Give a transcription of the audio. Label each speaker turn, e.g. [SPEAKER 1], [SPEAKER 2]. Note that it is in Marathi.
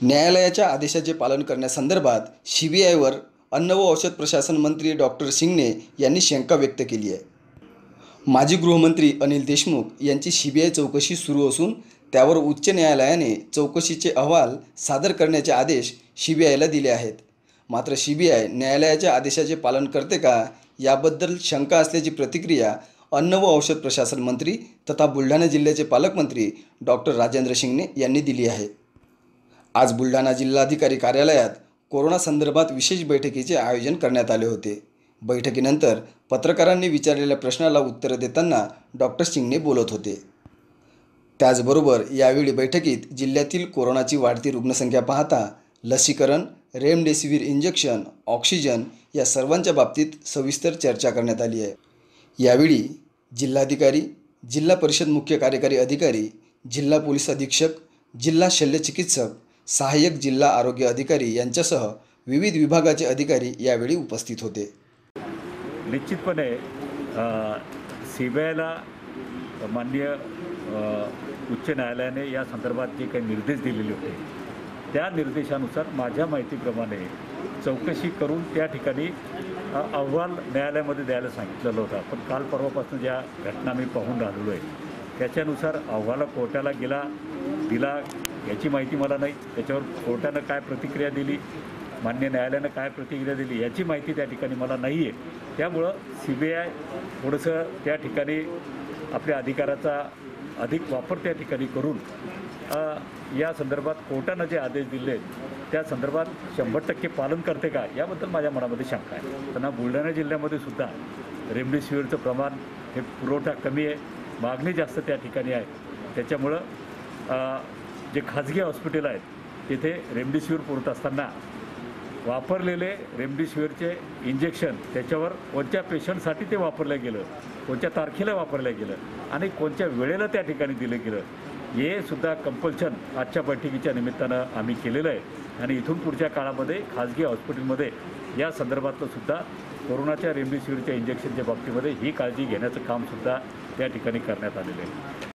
[SPEAKER 1] न्यायालयाच्या आदेशाचे पालन करण्यासंदर्भात सीबीआयवर अन्न व औषध प्रशासन मंत्री डॉक्टर सिंगने यांनी शंका व्यक्त केली आहे। माजी गृहमंत्री अनिल देशमुख यांची सीबीआय चौकशी सुरू असून त्यावर उच्च न्यायालयाने चौकशीचे अहवाल सादर करण्याचे आदेश सीबीआयला दिले आहेत। मात्र सीबीआय न्यायालयाच्या आदेशाचे पालन करते का याबद्दल शंका असल्याची प्रतिक्रिया अन्न व औषध प्रशासन मंत्री तथा बुलढाणा जिल्ह्याचे पालकमंत्री डॉक्टर राजेंद्र शिंगणे यांनी दिली आहे। आज बुलढाणा जिल्हाधिकारी कार्यालयात कोरोना संदर्भात विशेष बैठकीचे आयोजन करण्यात आले होते। बैठकीनंतर पत्रकारांनी विचारलेल्या प्रश्नाला उत्तर देताना डॉक्टर सिंगणे बोलत होते। त्याचबरोबर यावेळी बैठकीत जिल्ह्यातील कोरोनाची वाढती रुग्णसंख्या पाहता लसीकरण, रेमडेसिवीर इंजेक्शन, ऑक्सिजन या सर्वांच्या बाबतीत सविस्तर चर्चा करण्यात आली आहे। यावेळी जिल्हाधिकारी, जिल्हा परिषद मुख्य कार्यकारी अधिकारी, जिल्हा पोलीस अधीक्षक, जिल्हा शल्यचिकित्सक, सहाय्यक जिल्हा आरोग्य अधिकारी यांच्यासह विविध विभागाचे अधिकारी यावेळी उपस्थित होते।
[SPEAKER 2] निश्चितपणे सीबीआयला माननीय उच्च न्यायालयाने या संदर्भात जे काही निर्देश दिलेले होते त्या निर्देशानुसार माझ्या माहितीप्रमाणे चौकशी करून त्या ठिकाणी अहवाल न्यायालयामध्ये द्यायला सांगितलेलं होतं। पण काल परवापासून ज्या घटना मी पाहून राहिलो आहे त्याच्यानुसार अहवाल कोर्टाला दिला याची माहिती मला नाही। त्याच्यावर कोर्टानं काय प्रतिक्रिया दिली, मान्य न्यायालयानं काय प्रतिक्रिया दिली याची माहिती त्या ठिकाणी मला नाही आहे। त्यामुळं सीबीआय थोडंसं त्या ठिकाणी आपल्या अधिकाराचा अधिक वापर त्या ठिकाणी करून या संदर्भात कोर्टानं जे आदेश दिले त्या संदर्भात 100% पालन करते का याबद्दल माझ्या मनामध्ये शंका आहे। त्यांना बुलढाणा जिल्ह्यामध्ये सुद्धा रेमडेसिवीरचं प्रमाण हे पुरवठा कमी आहे, मागणी जास्त त्या ठिकाणी आहे। त्याच्यामुळं जे खाजगी हॉस्पिटल आहेत तिथे रेमडेसिवीर पुरवत असताना वापरलेले रेमडेसिवीरचे इंजेक्शन त्याच्यावर कोणत्या पेशंटसाठी ते वापरलं गेलं, कोणत्या तारखेला वापरलं गेलं आणि कोणत्या वेळेला त्या ठिकाणी दिलं गेलं हे सुद्धा कंपल्शन आजच्या बैठकीच्या निमित्तानं आम्ही केलेलं आहे। आणि इथून पुढच्या काळामध्ये खाजगी हॉस्पिटलमध्ये या संदर्भातलं सुद्धा कोरोनाच्या रेमडेसिवीरच्या इंजेक्शनच्या बाबतीमध्ये ही काळजी घेण्याचं कामसुद्धा त्या ठिकाणी करण्यात आलेलं आहे।